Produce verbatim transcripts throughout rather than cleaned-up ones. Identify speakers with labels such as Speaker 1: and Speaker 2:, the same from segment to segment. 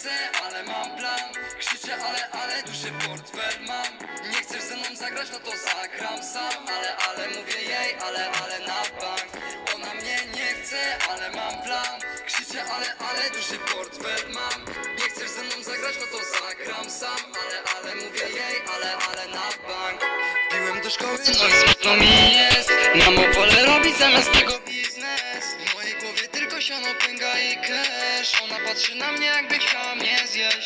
Speaker 1: chcę, ale mam plan. Krzyczę, ale, ale duży portfel mam. Nie chcesz ze mną zagrać, no to zagram sam. Ale, ale mówię jej, ale, ale na bank. Ona mnie nie chce, ale mam plan. Krzyczę, ale, ale duży portfel mam. Nie chcesz ze mną zagrać, no to zagram sam. Ale, ale mówię jej, ale, ale na bank. Wbiłem do szkoły, no smutno mi jest. Mamo, wolę robić zamiast tego biznes. W mojej głowie tylko siano, pęga i cash. Ona patrzy na mnie, jakby chciała mnie zjeść.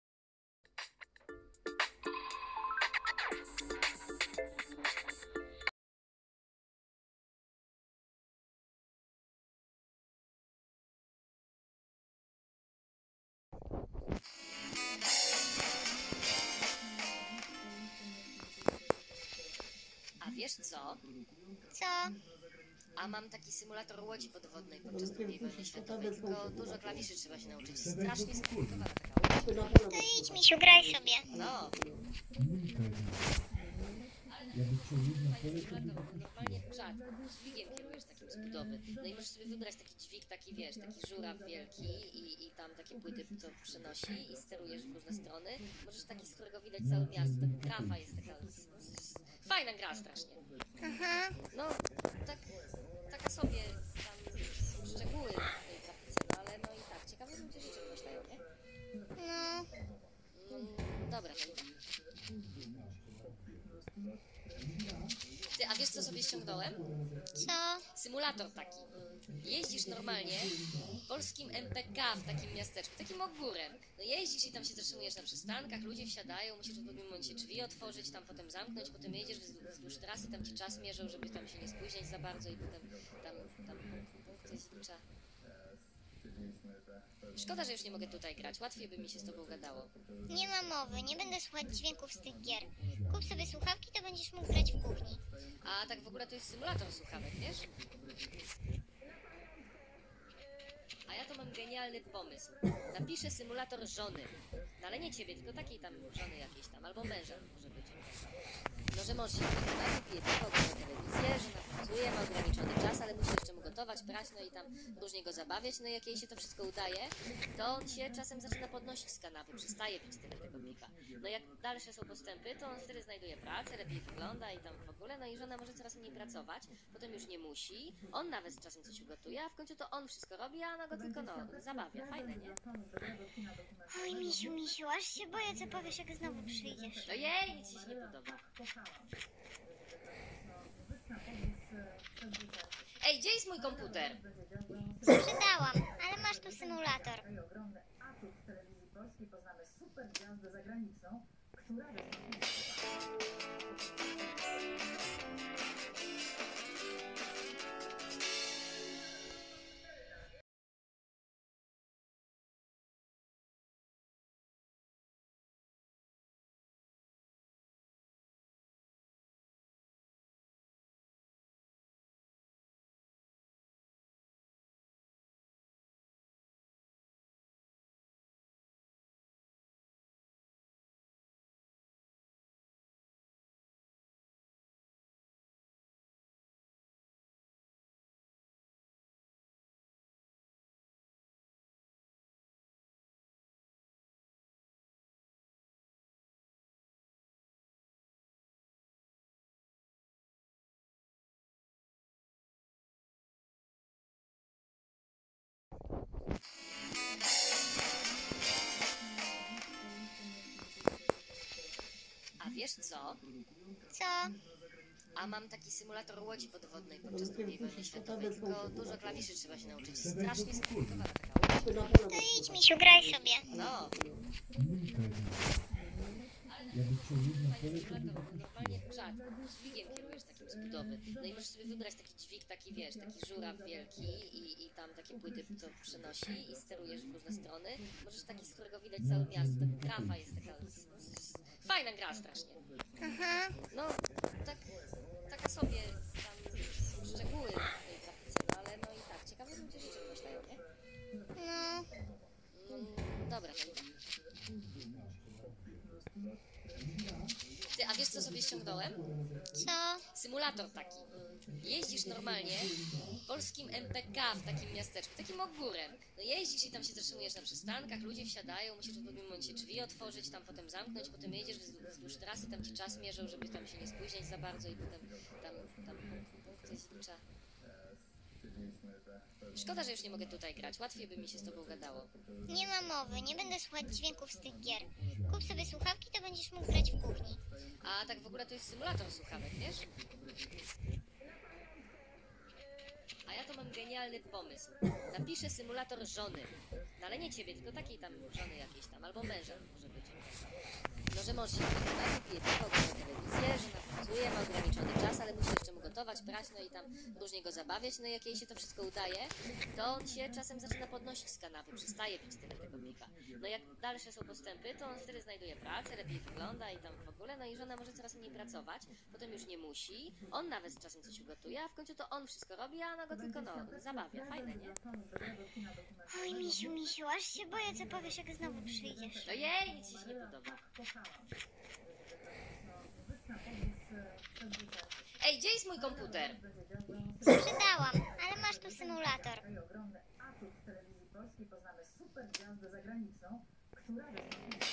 Speaker 2: A wiesz co?
Speaker 3: Co?
Speaker 2: A mam taki symulator łodzi podwodnej podczas drugiej wojny światowej, tylko dużo klawiszy trzeba się nauczyć. Strasznie skomplikowana taka łódź.
Speaker 3: To idź, misiu, graj sobie.
Speaker 2: No. Ale to fajny symulator, normalnie czad, dźwigiem kierujesz takim z budowy. No i możesz sobie wybrać taki dźwig, taki wiesz, taki żuraw wielki i, i tam takie płyty to przenosi i sterujesz w różne strony. Możesz taki, z którego widać całe miasto. Grafa jest taka... Fajna gra strasznie.
Speaker 3: Aha.
Speaker 2: No, tak, taka sobie tam szczegóły w tej grafice, no ale no i tak, ciekawe ludzie rzeczy wymyślają, nie?
Speaker 3: No.
Speaker 2: Mm, dobra, to... Ty, a wiesz co sobie ściągnąłem?
Speaker 3: Co?
Speaker 2: Symulator taki. Jeździsz normalnie polskim M P K w takim miasteczku, takim ogórem. No jeździsz i tam się zatrzymujesz na przystankach, ludzie wsiadają, musisz w pewnym momencie drzwi otworzyć, tam potem zamknąć, potem jedziesz wzdłuż trasy, tam ci czas mierzą, żeby tam się nie spóźniać za bardzo i potem tam, tam punkty zlicza. Szkoda, że już nie mogę tutaj grać, łatwiej by mi się z tobą gadało.
Speaker 3: Nie ma mowy, nie będę słuchać dźwięków z tych gier. Kup sobie słuchawki, to będziesz mógł grać w kuchni.
Speaker 2: A tak w ogóle to jest symulator słuchawek, wiesz? A ja to mam genialny pomysł. Napiszę symulator żony. No ale nie ciebie, tylko takiej tam żony jakiejś tam, albo męża może być. No, że mąż się wygląda, pije piwo, ogląda telewizję, żona pracuje, ma ograniczony czas, ale musi jeszcze mu gotować, prać, no i tam różnie go zabawiać, no i jak jej się to wszystko udaje, to on się czasem zaczyna podnosić z kanapy, przestaje pić tyle tego piwa. No jak dalsze są postępy, to on wtedy znajduje pracę, lepiej wygląda i tam w ogóle, no i żona może coraz mniej pracować, potem już nie musi, on nawet czasem coś ugotuje, a w końcu to on wszystko robi, a ona go tylko, no, zabawia. Fajne, nie?
Speaker 3: Oj, misiu, misiu, aż się boję, co powiesz, jak znowu przyjdziesz.
Speaker 2: No jej, nic ci się nie podoba. Ej, gdzie jest mój komputer?
Speaker 3: Sprzedałam, ale masz tu symulator.
Speaker 4: W telewizji polskiej poznamy super gwiazdę zagraniczną, która
Speaker 2: A wiesz co?
Speaker 3: Co?
Speaker 2: A mam taki symulator łodzi podwodnej podczas drugiej wojny światowej, tylko dużo klawiszy trzeba się nauczyć. Strasznie skomplikowana taka łódź.
Speaker 3: To idź, misiu, graj sobie.
Speaker 2: No. Fajny symulator, normalnie czad, dźwigiem kierujesz takim z budowy. No i możesz sobie wybrać taki dźwig, taki wiesz, taki żuraw wielki i, i tam takie płyty to przenosi i sterujesz w różne strony. Możesz taki, z którego widać całe miasto. Grafa jest taka... Fajna gra strasznie.
Speaker 3: Aha.
Speaker 2: No, tak, taka sobie tam szczegóły w tej grafice, no ale no i tak, ciekawe ludzie rzeczy wymyślają, nie?
Speaker 3: No.
Speaker 2: Mm, dobra, to... Ty, a wiesz co sobie ściągnąłem?
Speaker 3: Co?
Speaker 2: symulator taki. Jeździsz normalnie polskim M P K w takim miasteczku, takim ogórem. No jeździsz i tam się zatrzymujesz na przystankach, ludzie wsiadają, musisz w pewnym momencie drzwi otworzyć, tam potem zamknąć, potem jedziesz wzdłuż wzdłuż trasy, tam ci czas mierzą, żeby tam się nie spóźniać za bardzo i potem tam, tam punkty zlicza. Szkoda, że już nie mogę tutaj grać, łatwiej by mi się z tobą gadało.
Speaker 3: Nie ma mowy, nie będę słuchać dźwięków z tych gier. Kup sobie słuchawki, to będziesz mógł grać w kuchni.
Speaker 2: A tak w ogóle to jest symulator słuchawek, wiesz? A ja to mam genialny pomysł. Napiszę symulator żony. No ale nie ciebie, tylko takiej tam żony jakiejś tam, albo męża może być. No, że mąż się wygląda, pije piwo, ogląda telewizję, żona pracuje, ma ograniczony czas, ale musi jeszcze mu gotować, prać, no i tam różnie go zabawiać, no i jak jej się to wszystko udaje, to on się czasem zaczyna podnosić z kanapy, przestaje pić tyle tego piwa. No jak dalsze są postępy, to on wtedy znajduje pracę, lepiej wygląda i tam w ogóle, no i żona może coraz mniej pracować, potem już nie musi, on nawet czasem coś ugotuje, a w końcu to on wszystko robi, a ona go tylko, no, zabawia. Fajne, nie?
Speaker 3: Oj, misiu, misiu, aż się boję, co powiesz, jak znowu przyjdziesz.
Speaker 2: No jej, nic ci się nie podoba. Ej, gdzie jest mój komputer?
Speaker 3: Sprzedałam, ale masz tu symulator.
Speaker 4: Ogromny atut telewizji polskiej poznamy super gwiazdę zagraniczną, która wystąpi